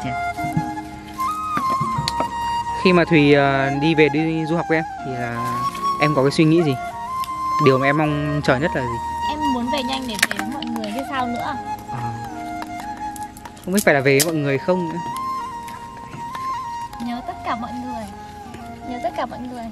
Khi mà Thùy đi về đi du học với em thì em có cái suy nghĩ gì? Điều mà em mong chờ nhất là gì? Em muốn về nhanh để về với mọi người chứ sao nữa. Không biết phải là về với mọi người không nữa. Nhớ tất cả mọi người. Nhớ tất cả mọi người.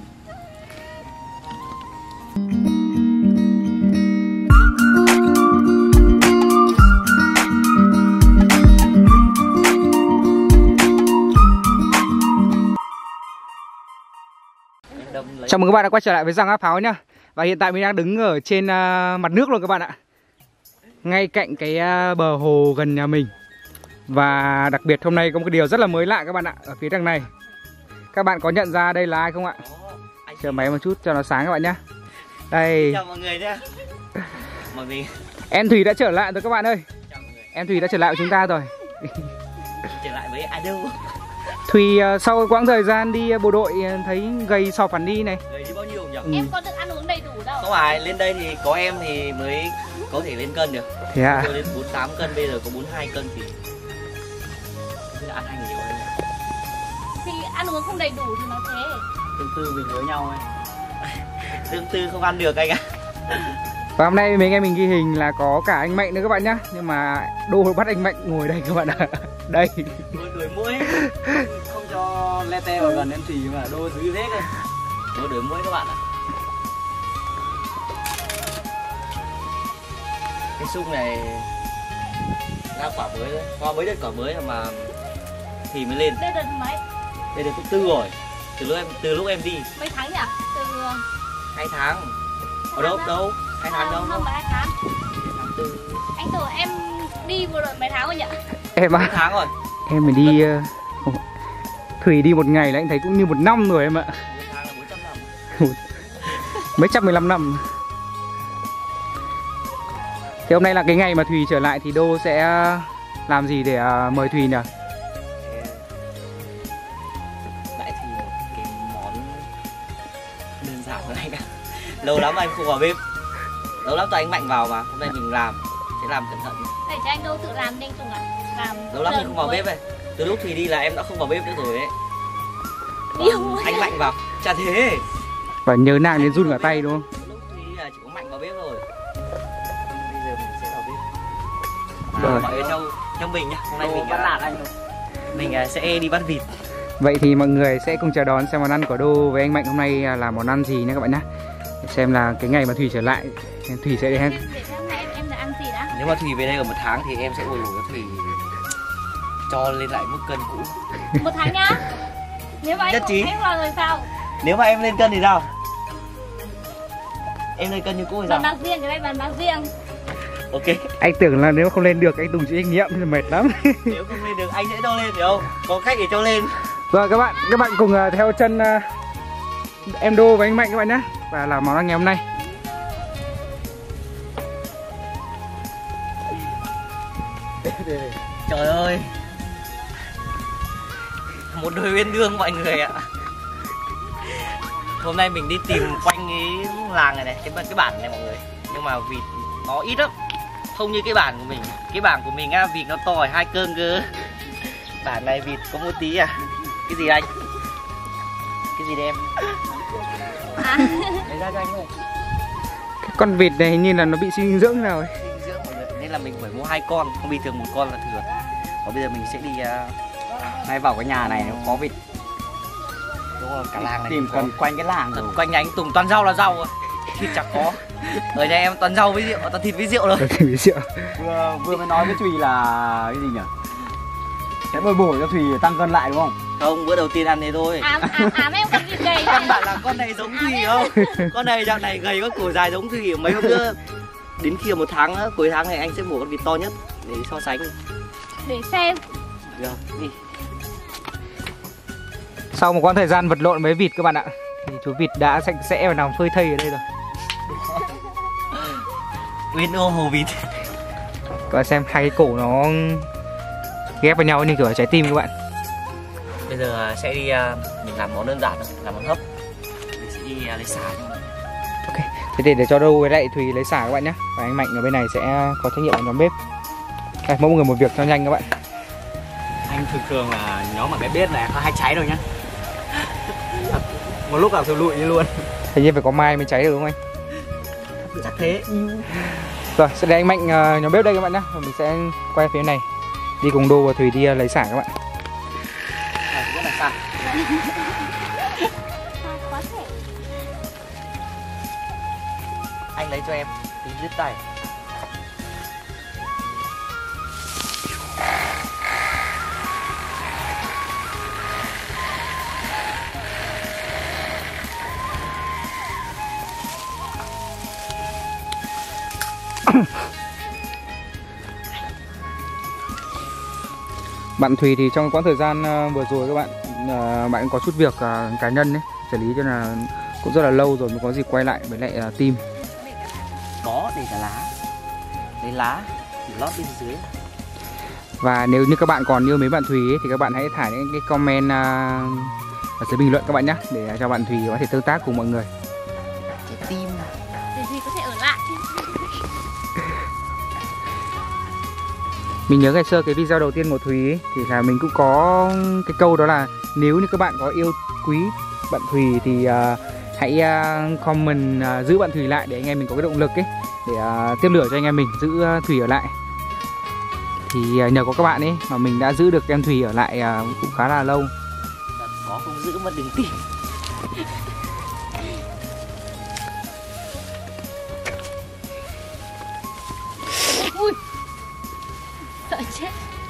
Chào mừng các bạn đã quay trở lại với Giang Áp Pháo nhá. Và hiện tại mình đang đứng ở trên mặt nước luôn các bạn ạ. Ngay cạnh cái bờ hồ gần nhà mình. Và đặc biệt hôm nay có một cái điều rất là mới lạ các bạn ạ. Ở phía đằng này, các bạn có nhận ra đây là ai không ạ? Chờ máy một chút cho nó sáng các bạn nhá. Đây. Chào mọi người nhé. Mọi người. Em Thùy đã trở lại rồi các bạn ơi. Em Thùy đã trở lại với chúng ta rồi. Trở lại với ai đâu? Thùy sau quãng thời gian đi bộ đội thấy gầy sọp hẳn đi này. Gầy đi bao nhiêu nhỉ? Em có được ăn uống đầy đủ đâu. Không phải, lên đây thì có em thì mới có thể lên cân được. Thế à? Tôi lên 48 cân, bây giờ có 42 cân thì ăn hành nhiều hơn. Thì ăn uống không đầy đủ thì nó thế. Tương tư mình với nhau ấy. Tương tư không ăn được anh ạ. Và hôm nay mấy anh em mình ghi hình là có cả anh Mạnh nữa các bạn nhá. Nhưng mà Đô bắt anh Mạnh ngồi đây các bạn ạ. Đây. Đuổi mũi. Không cho Lete vào gần em Thùy mà Đô giữ hết rồi. Đô đuổi mũi các bạn ạ. Cái sung này ra quả mới thôi. Hoa mới được quả mới mà thì mới lên. Đây đợt mấy? Đây là thứ tư rồi. Từ lúc em đi. Mấy tháng nhỉ? Từ 2 tháng. Ở đâu? 2 tháng đâu? Không phải 2 tháng. Tháng 4. Anh tưởng em đi vừa rồi mấy tháng rồi nhỉ? Em Mấy tháng rồi. Em mới đi Thùy đi một ngày là anh thấy cũng như 1 năm rồi em ạ. 1 tháng là 400 năm. Mấy trăm 15 năm. Thì hôm nay là cái ngày mà Thùy trở lại thì Đô sẽ làm gì để mời Thùy nhỉ? Lại thì một cái món đơn giản thôi anh ạ. Lâu lắm anh không vào bếp. Lâu lắm tại anh Mạnh vào mà. Hôm nay mình sẽ làm cẩn thận. Để cho anh Đô tự làm đi anh Tùng ạ. Lâu lắm mình không vào bếp ấy. Từ lúc Thùy đi là em đã không vào bếp nữa rồi ấy. Anh Mạnh vào. Chả thế. Và nhớ nàng đến run cả tay đúng không? Lúc Thùy đi là chỉ có Mạnh vào bếp rồi. Bây giờ mình sẽ vào bếp. Rồi. Mọi người theo mình nhá. Hôm nay mình sẽ đi bắt vịt. Vậy thì mọi người sẽ cùng chờ đón xem món ăn của Đô với anh Mạnh hôm nay là món ăn gì nha các bạn nhé. Xem là cái ngày mà Thùy trở lại Thùy sẽ để xem em đã ăn gì đã. Nếu mà Thùy về đây ở 1 tháng thì em sẽ bồi bổ cho Thùy cho lên lại mức cân cũ. 1 tháng nhá. Nếu mà Nhất trí. Anh vào rồi sao? Nếu mà em lên cân thì sao? Em lên cân như cũ thì sao? Bàn bạc riêng, cái này bàn bạc riêng. Ok. Anh tưởng là nếu không lên được anh Tùng chịu trách nhiệm thì mệt lắm. Nếu không lên được anh sẽ cho lên phải không? Có cách để cho lên. Rồi các bạn cùng theo chân em Đô và anh Mạnh các bạn nhé. Và làm món ăn ngày hôm nay. Trời ơi. Một đôi uyên ương mọi người ạ. Hôm nay mình đi tìm quanh cái làng này cái bản này mọi người. Nhưng mà vịt nó ít lắm. Không như cái bản của mình. Cái bản của mình á, vịt nó to 2 cân cơ. Bản này vịt có một tí à. Cái gì anh? Cái gì đây em? Lấy ra cho anh ơi. Cái con vịt này hình như là nó bị suy dinh dưỡng nào ấy. Dinh dưỡng mọi người. Nên là mình phải mua 2 con. Không bình thường 1 con là thừa. Và bây giờ mình sẽ đi ngay vào cái nhà này nó có vịt. Đúng rồi, cả làng này tìm cần quanh cái làng rồi. Quanh nhà anh Tùng toàn rau là rau rồi. Thịt chẳng có. Ở nhà em toàn rau với rượu, toàn thịt với rượu rồi. Vừa mới nói với Thùy là cái gì nhỉ? Sẽ bồi bổ cho Thùy tăng cân lại đúng không? Không, bữa đầu tiên ăn thế thôi. Em con vịt gầy. Căn bản là con này giống Thùy không? Con này dạo này gầy có cổ dài giống Thùy. Mấy hôm nữa đến khi 1 tháng nữa, cuối tháng này anh sẽ mổ con vịt to nhất để so sánh. Để xem. Được, đi. Sau một quãng thời gian vật lộn với vịt các bạn ạ, thì chú vịt đã sạch sẽ và nằm phơi thây ở đây rồi. Uyên ô hồ vịt. Các bạn xem hai cái cổ nó ghép vào nhau như kiểu trái tim các bạn. Bây giờ sẽ đi mình làm món đơn giản thôi, làm món hấp. Mình sẽ đi lấy sả. Ok, thế để cho Đô với lại Thùy lấy sả các bạn nhé. Và anh Mạnh ở bên này sẽ có trách nhiệm ở nhóm bếp. Đây, mỗi người một việc cho nhanh các bạn. Anh thường là nhóm mà cái bếp này có hay cháy đâu nhá. Một lúc nào tôi lụi đi luôn. Hình như phải có mai mới cháy được đúng không anh? Chắc thế. Rồi, sẽ để anh Mạnh nhóm bếp đây các bạn nhé. Và mình sẽ quay phía này. Đi cùng Đô và Thùy đi lấy sả các bạn. Rất là xa. Có thể. Anh lấy cho em tí đứt tay. Bạn Thùy thì trong quãng thời gian vừa rồi các bạn, bạn có chút việc cá nhân ấy, xử lý cho là cũng rất là lâu rồi mới có dịp quay lại với lại team. Có, đây là lá. Đây lá thì lót bên dưới. Và nếu như các bạn còn yêu mến bạn Thùy ấy, thì các bạn hãy thả những cái comment ở dưới bình luận các bạn nhé, để cho bạn Thùy có thể tương tác cùng mọi người. Trái tim Để Thùy có thể ở lại. Mình nhớ ngày xưa cái video đầu tiên của Thùy ấy, thì là mình cũng có cái câu đó là nếu như các bạn có yêu quý bạn Thùy thì hãy comment giữ bạn Thùy lại để anh em mình có cái động lực ấy, để tiếp lửa cho anh em mình giữ Thùy ở lại. Thì nhờ có các bạn ấy mà mình đã giữ được em Thùy ở lại cũng khá là lâu. có không giữ mà đừng tìm. Ui. Sợ chết.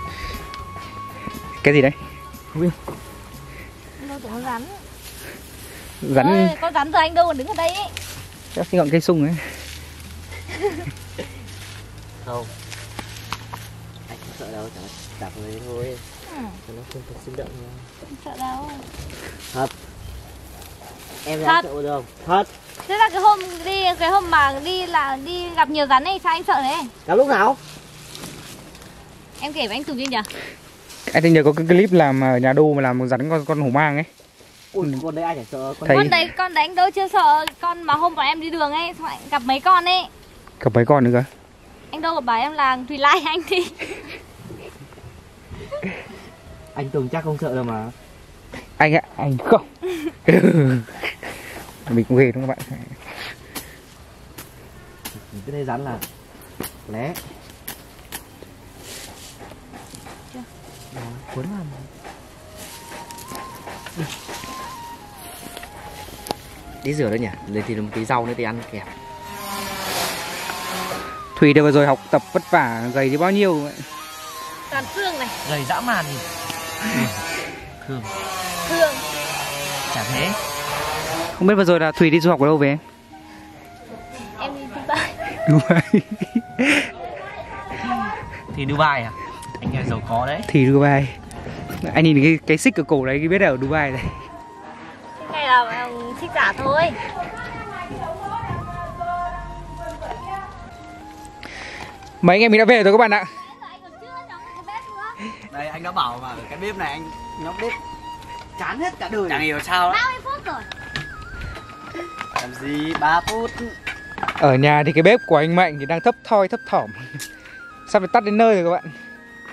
Cái gì đấy? Không biết. Đâu tưởng rắn. Rắn. Ơi, con rắn rồi anh đâu còn đứng ở đây ấy. Chắc cái ngọn cây sung ấy. Không. Anh không sợ đâu, chẳng đạp người thôi. Cho nó không sinh động nha. Không sợ đâu. Thật. Em Thật. dám sợ đâu. Thật. Thế là cái hôm mà đi gặp nhiều rắn ấy sao anh sợ thế? Gặp lúc nào? Em kể với anh Tùng đi nhỉ? Anh thấy nhớ có cái clip làm ở nhà Đô mà làm một rắn con hổ mang ấy. Ui, con đấy ai chẳng sợ. Thấy... Con đấy anh đâu chưa sợ. Con mà hôm bọn em đi đường ấy, xong anh gặp mấy con ấy. Gặp mấy con nữa cơ? Anh đâu có bảo em là Thùy like anh đi. Anh Tùng chắc không sợ đâu mà. Anh ạ, anh không. Mình cũng ghê đúng không các bạn? Mình cứ thấy rắn là lé. Cuốn vào mà. Đi rửa đấy nhỉ? Lấy thì một tí rau nữa thì ăn kèm. Thùy đều vừa rồi học tập vất vả, gầy thì bao nhiêu vậy? Toàn xương này. Gầy dã man gì? Thương. Thương. Chả thế. Không biết vừa rồi là Thùy đi du học ở đâu về? Em đi Dubai. Dubai. Thì Dubai à? Anh nhà giàu có đấy. Thì Dubai. Anh nhìn cái xích ở cổ đấy, biết ở Dubai này. Cái này là thích giả thôi. Mấy anh em mình đã về rồi các bạn ạ. Đây anh đã bảo mà ở cái bếp này anh nhóm bếp chán hết cả đời. Chẳng hiểu sao đấy. 30 phút rồi. Làm gì 3 phút. Ở nhà thì cái bếp của anh Mạnh thì đang thấp thoi thấp thỏm. Sắp phải tắt đến nơi rồi các bạn.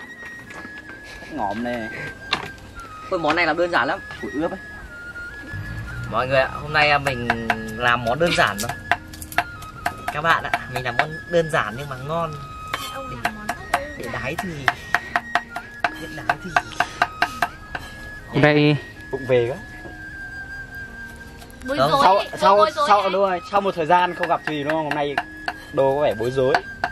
Ngỏm này. Ôi, món này làm đơn giản lắm. Củi ướp ấy. Mọi người ạ, hôm nay mình làm món đơn giản thôi. Các bạn ạ, mình làm món đơn giản nhưng mà ngon. Ông làm món Để đái thì Để đái thì Hôm nay Bụng về quá. bối Đúng, rối. Sau một thời gian không gặp Thùy đúng không? Hôm nay Đô có vẻ bối rối.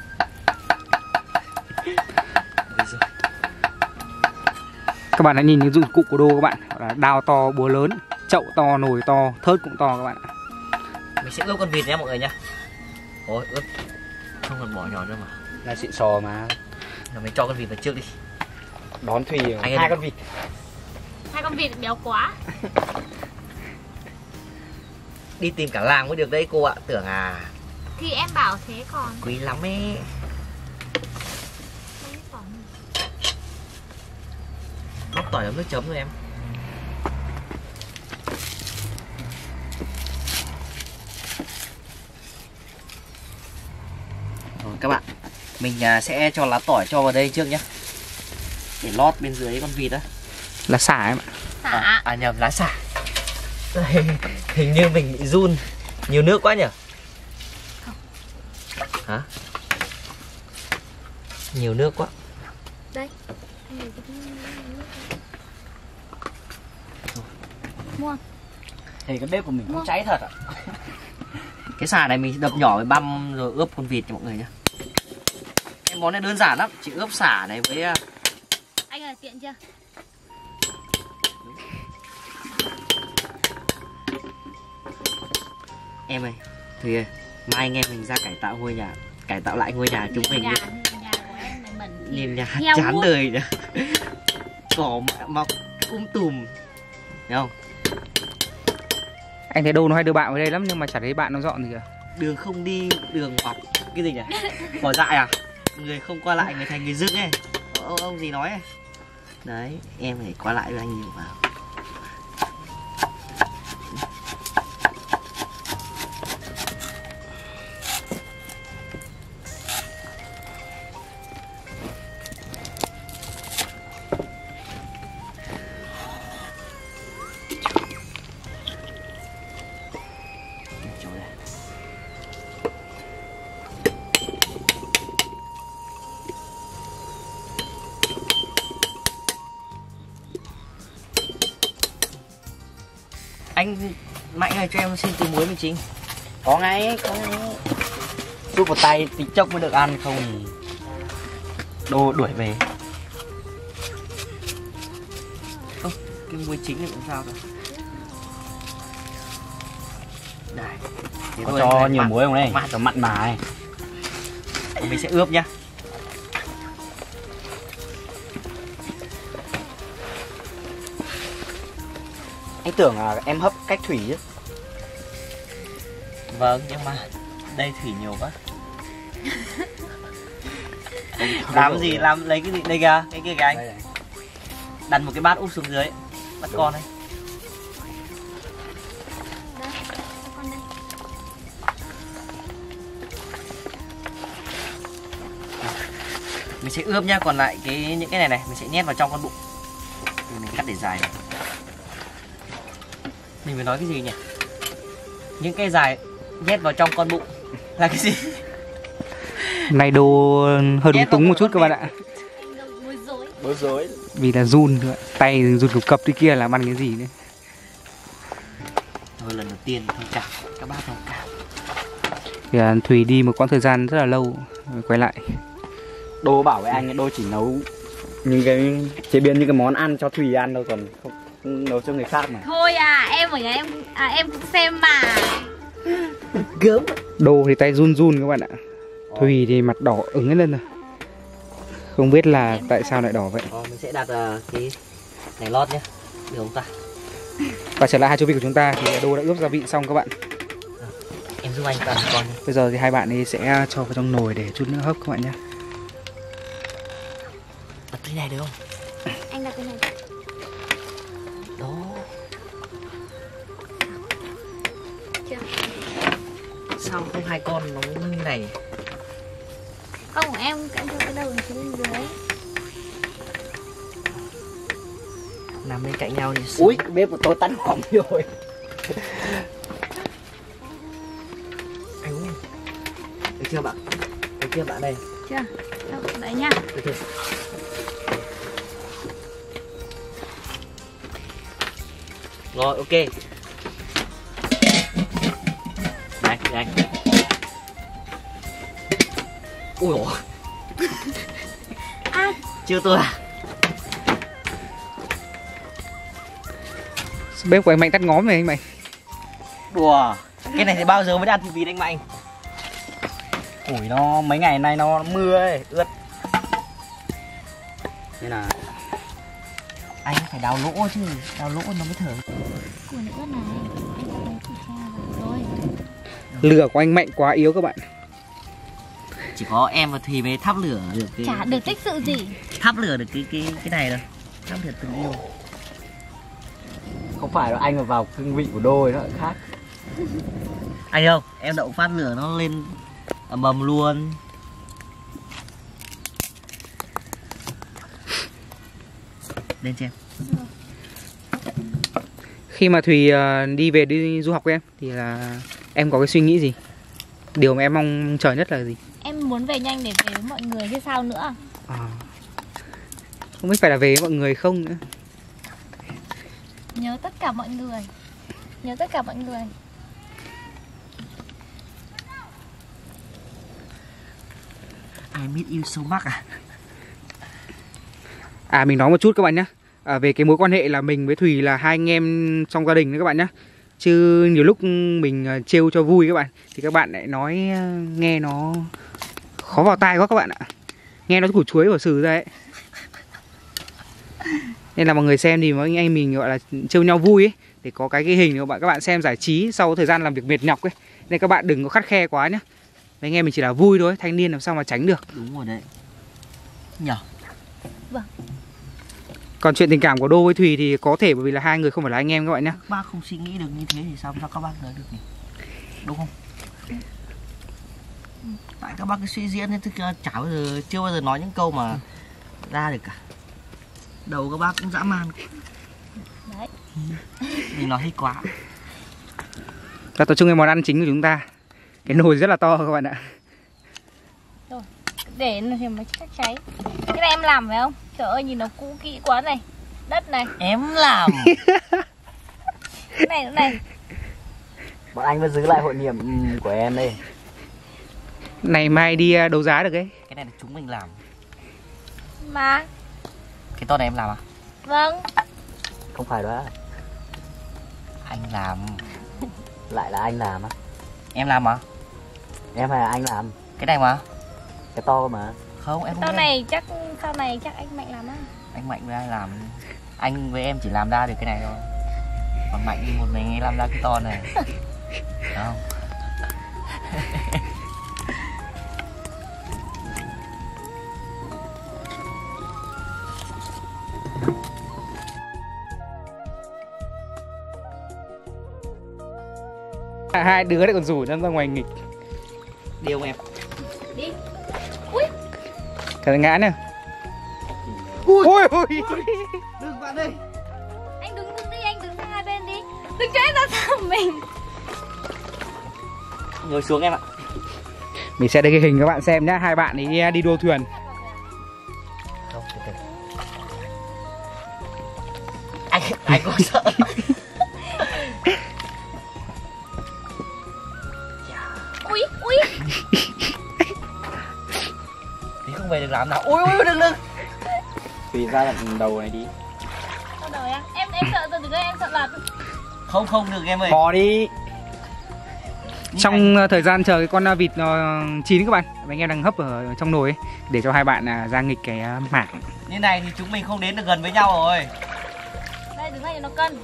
các bạn hãy nhìn những dụng cụ của Đô các bạn. Gọi là đao to, búa lớn, chậu to, nồi to, thớt cũng to các bạn ạ. mình sẽ ướp con vịt nhé mọi người nhá. Ôi, ướp không cần bỏ nhỏ nữa mà. Là xịn sò mà. Rồi mình cho con vịt vào trước đi. Đón Thùy Anh 2 con vịt. 2 con vịt béo quá. Đi tìm cả làng mới được đấy cô ạ. Tưởng à. Thì em bảo thế còn. Quý lắm ấy. Móc tỏi ấm nước chấm rồi em. Rồi các bạn, mình sẽ cho lá tỏi cho vào đây trước nhé. để lót bên dưới con vịt á. Là sả em ạ. Xả. Nhầm, lá xả. Hình như mình bị run. Nhiều nước quá nhỉ? Hả? Nhiều nước quá. Đây. Mua. Thì cái bếp của mình cũng cháy thật ạ. Cái xả này mình đập nhỏ với băm rồi ướp con vịt cho mọi người nhá. Cái món này đơn giản lắm, chỉ ướp xả này với Anh ơi, tiện chưa? em ơi, Thùy ơi, mai anh em mình ra cải tạo ngôi nhà, cải tạo lại ngôi nhà chúng mình đi. Nhà của em này bẩn. Nhìn nhà Heo chán hút. đời nhá. Cỏ mọc tùm, thấy không? Anh thấy Đô nó hay đưa bạn vào đây lắm nhưng mà chả thấy bạn nó dọn gì cả. Đường không đi, đường mọc cái gì nhỉ? Cỏ dại à? Người không qua lại người thành người dưng ấy. Ông gì nói ấy. Đấy, em phải qua lại với anh nhiều vào. Anh Mạnh ơi, cho em xin từ muối mình chính. Có ngay, giúp một tay tí chốc mới được ăn, không thì Đô đuổi về. Ơ, cái muối chính này cũng sao rồi? Này, thế Có thôi, cho anh nhiều mặn. muối không đây? Mặn. Cho mặn mà này. Mình sẽ ướp nhá. Anh tưởng là em hấp cách thủy chứ. Vâng, nhưng mà đây thủy nhiều quá. Làm gì, làm lấy cái gì đây kìa, cái kia kìa anh. Đây này. Đặt một cái bát úp xuống dưới, bắt con này. Đây, cho con đây. Mình sẽ ướp nhá, còn lại những cái này mình sẽ nhét vào trong con bụng. Thì mình cắt để dài này. Mình phải nói cái gì nhỉ? Những cái dài nhét vào trong con bụng là cái gì? Này Đô hơi đúng túng một chút các bạn ạ. Anh đâu bối rối. Bối rối. Vì là run thôi ạ. Tay run cập cập đi kia làm ăn cái gì nữa. Thôi lần đầu tiên thông cảm, các bác thông cảm. Thì Thùy đi một quãng thời gian rất là lâu rồi quay lại. Đô bảo với anh, Đô chỉ nấu những cái chế biến những cái món ăn cho Thùy ăn thôi, còn không nấu cho người khác mà. Thôi em ở nhà em cũng xem mà. Gớm. Đô thì tay run run các bạn ạ. Thùy thì mặt đỏ ửng hết lên rồi. Không biết là tại sao lại đỏ vậy. Mình sẽ đặt cái này lót nhé, được không ta? Và trở lại hai chú vịt của chúng ta thì Đô đã ướp gia vị xong các bạn. Em giúp anh đặt con nhé. Bây giờ thì hai bạn ấy sẽ cho vào trong nồi để chút nữa hấp các bạn nhé. Đặt cái này được không? Anh đặt cái này. Đó. Chưa? Sao không hai con nó như này? Không của em cho cái đầu xuống bên dưới. Nằm bên cạnh nhau thì Ui, bếp của tôi tắt hỏng rồi. anh ơi. Được chưa bạn? Được chưa bạn đây? Chưa? Đâu, đấy nha. Được chưa? Rồi, ok. Đây, đây. Ui dồi. Chưa tôi à? Bếp của anh Mạnh tắt ngóm này anh Mạnh. Đùa. Cái này thì bao giờ mới ăn thịt vịt anh Mạnh? Ủi nó mấy ngày nay nó mưa ấy, ướt. Nên là Anh phải đào lỗ chứ, đào lỗ nó mới thở. Của nữa này. Anh cho lấy thịt heo vào rồi. Lửa của anh Mạnh quá yếu các bạn. Chỉ có em và Thùy mới thắp lửa được cái... Chả được tích sự gì. Thắp lửa được cái này đâu. Thắp lửa tình yêu. không phải là anh mà vào cương vị của đôi nó lại khác. Anh không, em đậu phát lửa nó lên ầm ầm luôn. Lên xem. Khi mà Thùy đi du học với em thì là em có cái suy nghĩ gì? Điều mà em mong chờ nhất là gì? Em muốn về nhanh để về với mọi người chứ sao nữa. Không biết phải là về với mọi người không nữa. Nhớ tất cả mọi người. Nhớ tất cả mọi người. I miss you so much Mình nói một chút các bạn nhé. Về cái mối quan hệ là mình với Thùy là hai anh em trong gia đình đấy các bạn nhé. Chứ nhiều lúc mình trêu cho vui các bạn thì các bạn lại nói nghe nó khó vào tai quá các bạn ạ. Nghe nó củ chuối của sừ ra ấy. Nên là mọi người xem thì mấy anh mình gọi là trêu nhau vui ấy, để có cái ghi hình của các bạn xem giải trí sau thời gian làm việc mệt nhọc ấy. Nên các bạn đừng có khắt khe quá nhé. Mấy anh em mình chỉ là vui thôi, thanh niên làm sao mà tránh được. Đúng rồi đấy. Nhở. Vâng. Còn chuyện tình cảm của Đô với Thùy thì có thể bởi vì là hai người không phải là anh em các bạn nhé. Bác không suy nghĩ được như thế thì sao các bác nói được nhỉ? Đúng không? Tại các bác cứ suy diễn nên chưa bao giờ nói những câu mà ra được cả. Đầu các bác cũng dã man. Đấy. Mình nói hơi quá. Và tập trung cái món ăn chính của chúng ta. Cái nồi rất là to các bạn ạ. Rồi, để thì mới chắc cháy. Cái này em làm phải không? Trời ơi nhìn nó cũ kỹ quá này. Đất này. Em làm. Cái này nữa này. Bọn anh vẫn giữ lại hội niệm của em đây. Này mai đi đấu giá được ấy. Cái này là chúng mình làm. Mà. Cái to này em làm à? Vâng. Không phải đó. Anh làm. Lại là anh làm á? Em làm mà. Em hay là anh làm? Cái này mà. Cái to mà. Không, em không Sau biết. này chắc anh Mạnh làm á. Anh Mạnh với ai làm? Anh với em chỉ làm ra được cái này thôi. Còn Mạnh một mình ấy làm ra cái to này. Đúng không? Hai đứa lại còn rủ nhau ra ngoài nghịch. Đi không em? Đi. Ui. Cả ngã nè. Ui. Đừng bạn ơi. Anh đứng đi, anh đứng sang hai bên đi. Đừng cho em ra sau mình. Ngồi xuống em ạ. Mình sẽ để cái hình các bạn xem nhá. Hai bạn ấy đi đua thuyền. Không, từ từ. Anh có sợ. Ui, ui. Thì không về được làm nào. Ui ui đừng. Tùy ra lần đầu này đi. Sao đời à? Em sợ từ từ em sợ lật. Không được em ơi. Bò đi. Trong thời gian chờ cái con vịt nó chín các bạn, anh em đang hấp ở trong nồi ấy, để cho hai bạn ra nghịch cái mảng. Như này thì chúng mình không đến được gần với nhau rồi. Đây đứng đây cho nó cân.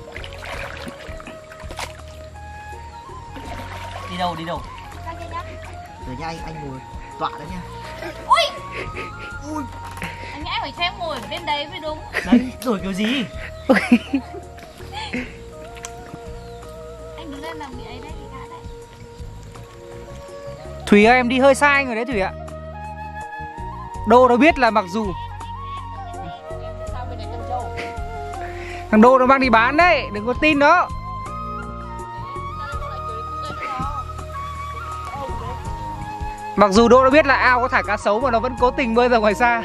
Đi đâu? Sang đây nhá. Rồi nha anh ngồi tọa đó nha. Ui. Anh nghĩ phải cho em ngồi ở bên đấy mới đúng. Đấy, đổi kiểu gì? Anh đứng đây làm bị ấy đấy thì gã đấy. Thùy ơi, em đi hơi sai rồi đấy Thùy ạ. Đô nó biết là mặc dù thằng Đô nó mang đi bán đấy, đừng có tin nó. Mặc dù Đô nó biết là ao có thả cá sấu mà nó vẫn cố tình bơi ra ngoài xa.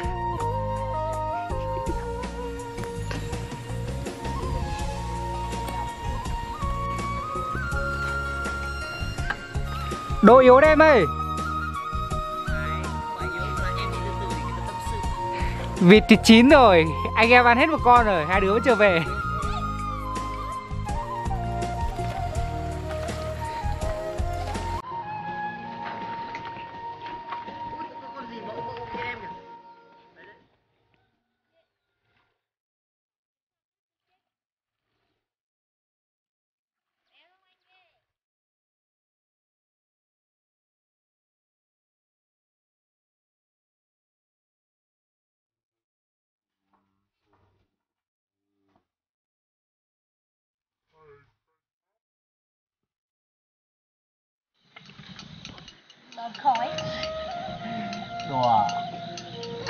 Đô yếu đấy em ơi. Vịt thì chín rồi, anh em ăn hết một con rồi, hai đứa mới trở về.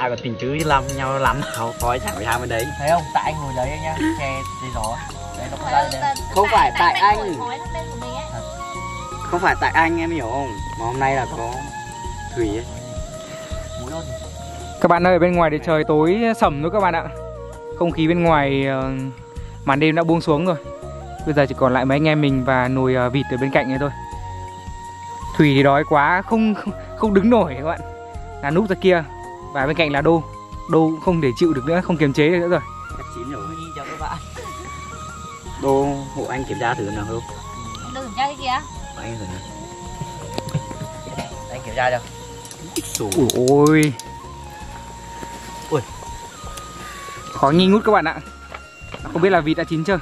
ai còn tình chứ làm nhau lắm nào coi chẳng phải hai bên đấy. Thấy không? Tại anh ngồi đấy anh nhá, che dây gió. Đây nó có ra đây. Không phải tại anh. Khói nó lên của mình ấy. Không phải tại anh em hiểu không? Mà hôm nay là có Thủy ấy. Mũi ôn. Các bạn ơi, ở bên ngoài thì trời tối sầm rồi các bạn ạ. Không khí bên ngoài màn đêm đã buông xuống rồi. Bây giờ chỉ còn lại mấy anh em mình và nồi vịt ở bên cạnh này thôi. Thủy thì đói quá, không đứng nổi các bạn. Là núp ra kia. Và bên cạnh là Đô. Đô cũng không thể chịu được nữa, không kiềm chế được nữa rồi. Chắc chín rồi. Chào các bạn. Đô hộ anh kiểm tra thử nào không? Đừng kiểm tra cái kia. Anh rồi. Anh kiểm tra cho. Ui ôi. Ui. Khó nghi ngút các bạn ạ. Không biết là vịt đã chín chưa.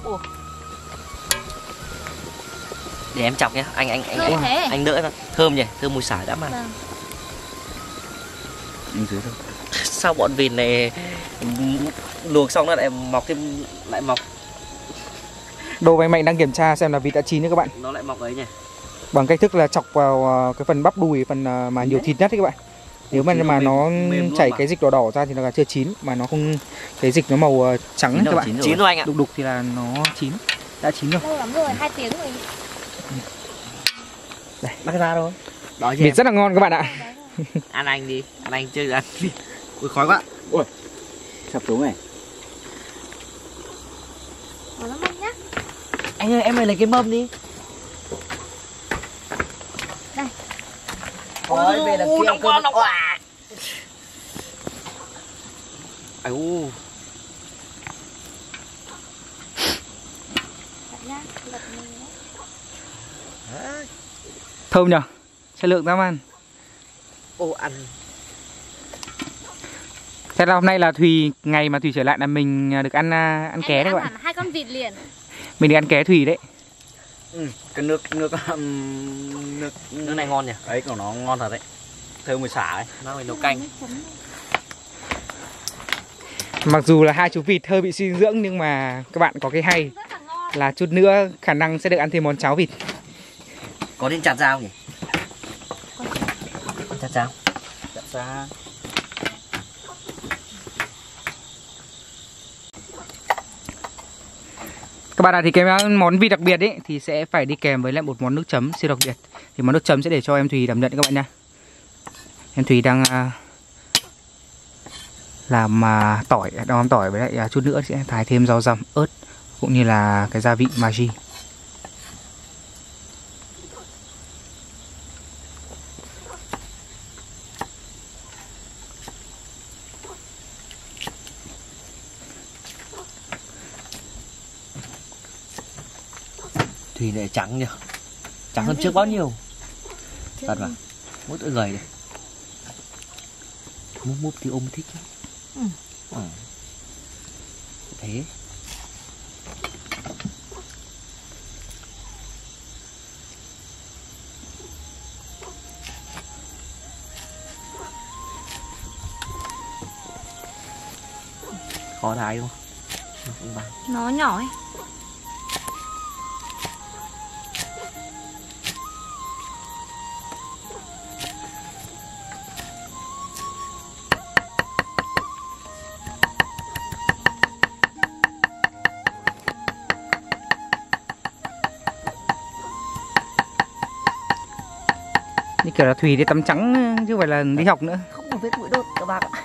Để em chọc nhé, anh đỡ nó. Thơm nhỉ, thơm mùi xả đã mà. Vâng. Anh dưới thôi. Sao bọn vịt này luộc xong nó lại mọc thêm, lại mọc. Đô và anh Mạnh đang kiểm tra xem là vịt đã chín nữa các bạn. Nó lại mọc ấy nhỉ. Bằng cách thức là chọc vào cái phần bắp đùi, phần mà nhiều thịt nhất đấy các bạn. Nếu mà nó chảy cái dịch đỏ đỏ ra thì nó là chưa chín, mà nó không, cái dịch nó màu trắng ấy các bạn. Chín rồi anh ạ. Đục đục thì là nó chín, đã chín rồi. Lâu lắm rồi, 2 tiếng rồi. Đây, Bắt ra thôi. Đó vịt rất là ngon các bạn ạ. Ăn anh đi, ăn anh chơi ăn. Ui khói quá. Ui. Sập xuống này. Nó mặn nhá. Anh ơi, em ơi lấy cái mâm đi. Đây. Ôi, về là kia cơm nó quá. Ау. Thơm nhở, chất lượng dám ăn. Ô ăn. Thế là hôm nay là Thùy, ngày mà Thùy trở lại là mình được ăn ké đấy các bạn. 2 con vịt liền. Mình được ăn ké Thùy đấy. Cái nước Nước này ngon nhỉ? ấy của nó ngon thật đấy. Thơm mùi xả ấy. Nó phải nấu canh. Mặc dù là hai chú vịt hơi bị suy dưỡng nhưng mà các bạn có cái hay là chút nữa khả năng sẽ được ăn thêm món cháo vịt. Có nên chặt dao nhỉ? Chặt dao. Chặt ra. Các bạn ạ, thì cái món vịt đặc biệt ấy thì sẽ phải đi kèm với lại một món nước chấm siêu đặc biệt. Thì món nước chấm sẽ để cho em Thùy đảm nhận các bạn nha. Em Thùy đang làm tỏi, đang làm tỏi với lại chút nữa sẽ thái thêm rau răm, ớt cũng như là cái gia vị Maggi. Thùy này trắng nhỉ? Trắng hơn trước bao nhiêu? Thật mà. Mỗi tội gầy này. Múp múp thì ôm thích. Thế. Khó thái đúng không? Nó nhỏ ấy. Như kiểu là Thùy đi tắm trắng chứ không phải là đi học nữa. Không có vết mũi đốt các bác ạ.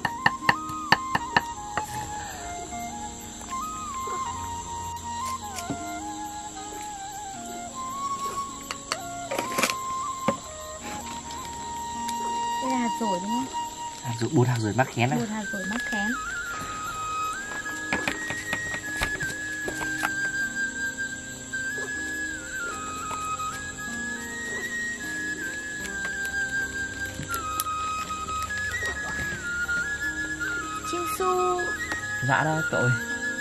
Đây là hạt dổi đúng không? Hạt dổi, 4 hạt dổi mắc khén á. 4 hạt dổi mắc khén. Chiêu su. Dạ đó cậu ơi.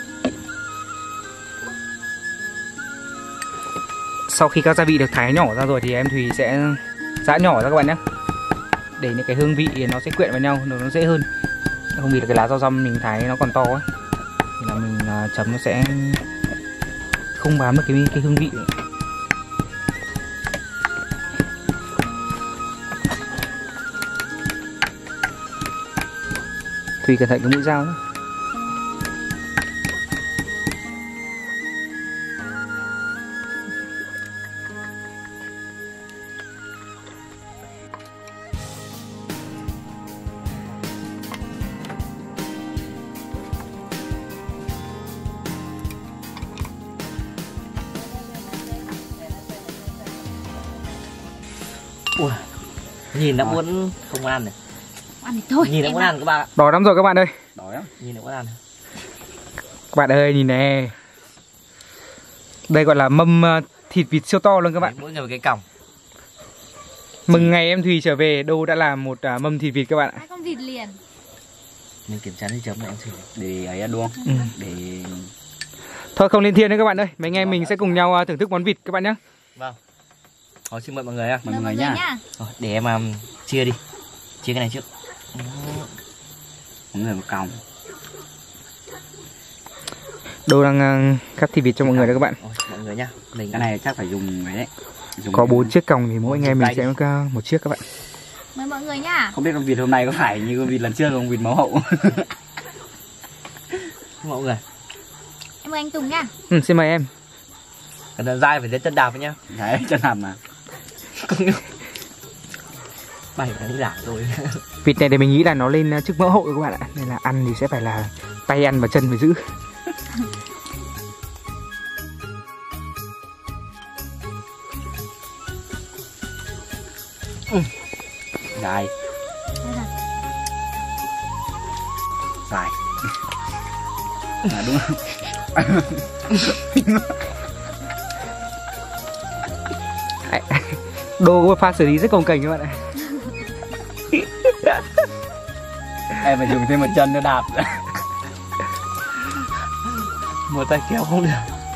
Sau khi các gia vị được thái nhỏ ra rồi thì em Thùy sẽ giã nhỏ ra các bạn nhé. Để những cái hương vị nó sẽ quyện vào nhau, nó dễ hơn. Không vì là cái lá rau răm mình thái nó còn to ấy, thì là mình chấm nó sẽ không bám được cái hương vị ấy. Thùy cẩn thận cái mũi dao nữa. Ui, nhìn đã muốn không ăn này. Ăn thì thôi. Nhìn đã muốn ăn các bạn ạ. Đỏ lắm rồi các bạn ơi. Đói lắm. Nhìn đã muốn ăn. Các bạn ơi nhìn nè. Đây gọi là mâm thịt vịt siêu to luôn các bạn. Mỗi người một cái còng. Mừng ngày em Thùy trở về, Đô đã làm một mâm thịt vịt các bạn ạ. 2 con vịt liền. Mình kiểm tra nước chấm này em thử. Để ấy ăn đúng không? Ừ. Để Thôi không lên thiên nữa các bạn ơi. Mấy anh em mình sẽ cùng nhau thưởng thức món vịt các bạn nhé. Vâng. Thôi xin mời mọi người ạ. mời mọi người nhá. Rồi, để em chia đi. Chia cái này trước. Mọi người một còng. Đô đang cắt thịt vịt cho mọi người đó các bạn. Ôi, mọi người nhá. Mình Cái này chắc phải dùng ấy đấy. Dùng Có 4 chiếc còng thì mỗi anh em mình sẽ có một chiếc các bạn. Mời mọi người nhá. Không biết con vịt hôm nay có phải như con vịt lần trước không, vịt máu hậu. mọi người. Em mời anh Tùng nhá. Xin mời em. Cẩn thận dai phải đến chân đạp với nhá. Đấy, chân làm mà. Bảy đã đi làm rồi. Vịt này thì mình nghĩ là nó lên chức mỡ hậu rồi các bạn ạ. Nên là ăn thì sẽ phải là tay ăn và chân phải giữ. Dài. Dài. À, đúng không? Đô có một pha xử lý rất cồng kềnh các bạn ạ. Em phải dùng thêm một chân nữa đạp. Một tay kéo không được.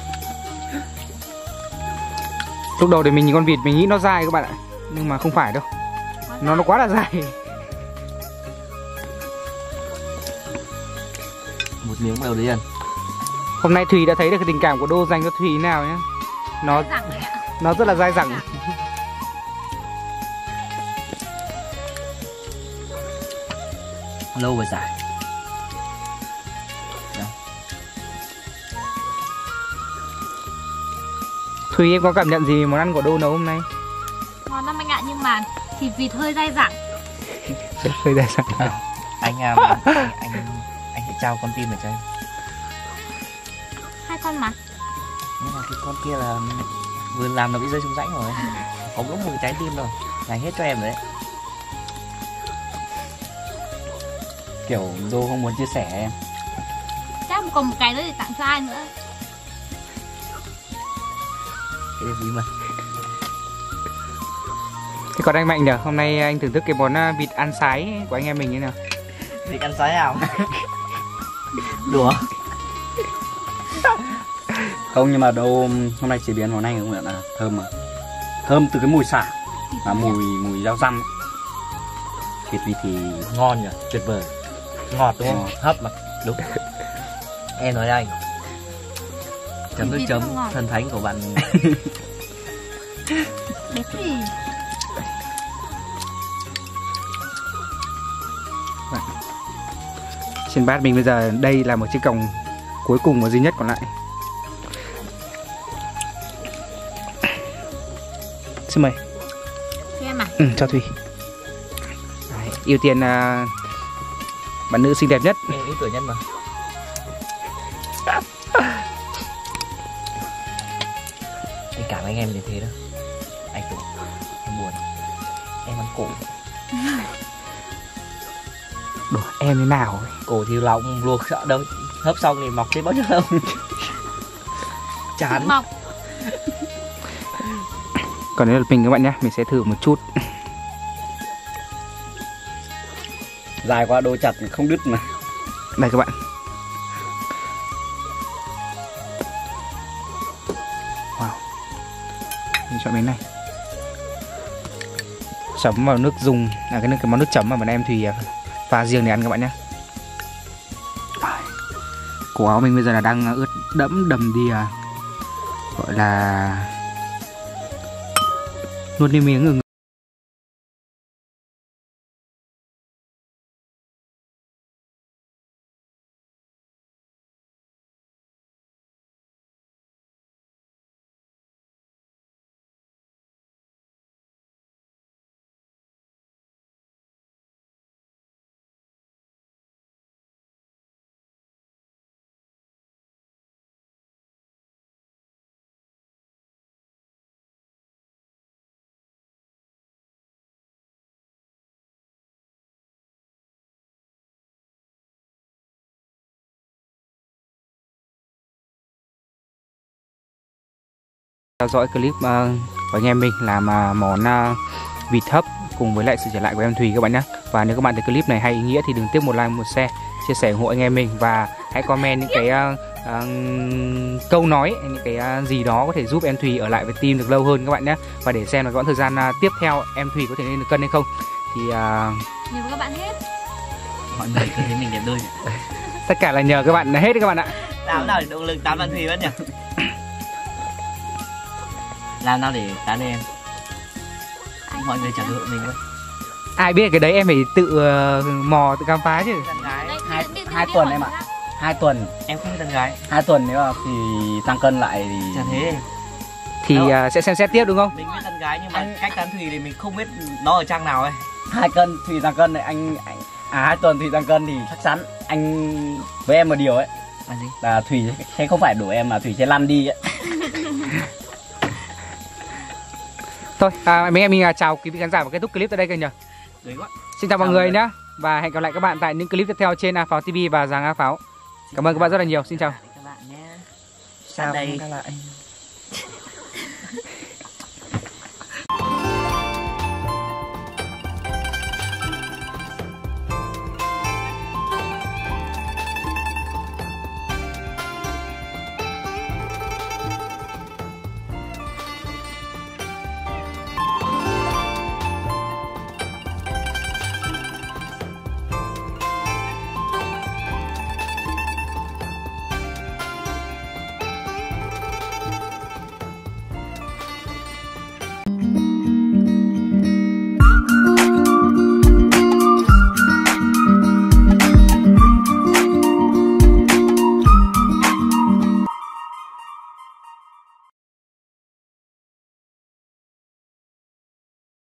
Lúc đầu thì mình nhìn con vịt mình nghĩ nó dài các bạn ạ. Nhưng mà không phải đâu. Nó quá là dài. Một miếng vào đầu đi ăn. Hôm nay Thùy đã thấy được cái tình cảm của Đô dành cho Thùy thế nào nhá. Nó rất là dai dẳng. Lâu và dài. Thùy em có cảm nhận gì món ăn của Đô nấu hôm nay? Ngon lắm anh ạ, nhưng mà thịt vịt hơi dai dẳng. Hơi dai dẳng. Anh hãy trao con tim này cho em. 2 con mà. Nhưng mà cái con kia là vừa làm nó bị rơi xuống rãnh rồi. Có đúng một cái trái tim rồi. Dành hết cho em rồi đấy. Kiểu Đô không muốn chia sẻ em. Chắc còn một cái nữa để tặng cho ai nữa. Cái này bí mật. Thế còn anh Mạnh nhỉ? Hôm nay anh thưởng thức cái món vịt ăn sái của anh em mình như nào? Vịt ăn sái nào? Đùa. Không, nhưng mà Đô hôm nay chế biến món này cũng là thơm mà. Thơm từ cái mùi xả và mùi rau răm. Thịt vịt thì Ngon nhỉ, tuyệt vời. Ngọt đúng không? Hấp mà. Đúng. Em nói đây. Chấm nước chấm thần thánh của bạn. Đấy thì Trên bát mình bây giờ đây là một chiếc còng cuối cùng và duy nhất còn lại. Xin mời. cho em à. Cho Thùy. Đấy, ưu tiên bạn nữ xinh đẹp nhất. Em ít tuổi nhất mà. Em cảm anh em như thế đó. Anh Tùng, em buồn. Em ăn cổ. Đồ em thế nào ấy. Cổ thì lòng luộc sợ đâu. Hấp xong thì mọc thêm bao nhiêu lông. Chán. Mọc. Còn nếu là mình các bạn nhé, mình sẽ thử một chút. dài quá Đô chặt không đứt mà. Đây các bạn. Wow. Mình chọn miếng này. Chấm vào nước dùng, cái món nước chấm mà bọn em thì pha riêng để ăn các bạn nhé. Cổ áo mình bây giờ là đang ướt đẫm đầm đìa, gọi là nuốt đi miếng ngừng. theo dõi clip của anh em mình làm món vịt hấp cùng với lại sự trở lại của em Thùy các bạn nhé. Và nếu các bạn thấy clip này hay ý nghĩa thì đừng tiếc một like, một share, chia sẻ ủng hộ anh em mình, và hãy comment những cái câu nói, những cái gì đó có thể giúp em Thùy ở lại với team được lâu hơn các bạn nhé. Và để xem là quãng thời gian tiếp theo em Thùy có thể lên được cân hay không thì nhờ các bạn hết. Mọi người thấy mình đẹp đôi. tất cả là nhờ các bạn hết đấy các bạn ạ. Làm nào để động lực tán bạn Thùy vẫn nhỉ? Làm nào để tán em? Mọi người trả lời mình thôi. Ai biết cái đấy em phải tự mò, tự khám phá chứ. Tán gái. Hai tuần em ạ. 2 tuần. Em không biết tán gái. 2 tuần nếu mà thì tăng cân lại thì Chả thế. Thì sẽ xem xét tiếp đúng không? Mình biết tán gái nhưng mà cách tán Thùy thì mình không biết nó ở trang nào ấy. 2 cân Thùy tăng cân này anh 2 tuần Thùy tăng cân thì chắc chắn anh với em một điều ấy Là gì? là Thùy sẽ không phải đổ em mà Thùy sẽ lăn đi ấy. Thôi mấy em mình chào quý vị khán giả và kết thúc clip tại đây kênh nhờ. Xin chào mọi người nhé, và hẹn gặp lại các bạn tại những clip tiếp theo trên A Pháo TV và Giàng A Pháo. Cảm ơn các bạn rất là nhiều. Xin chào. Các bạn nhé. Sao đây. lại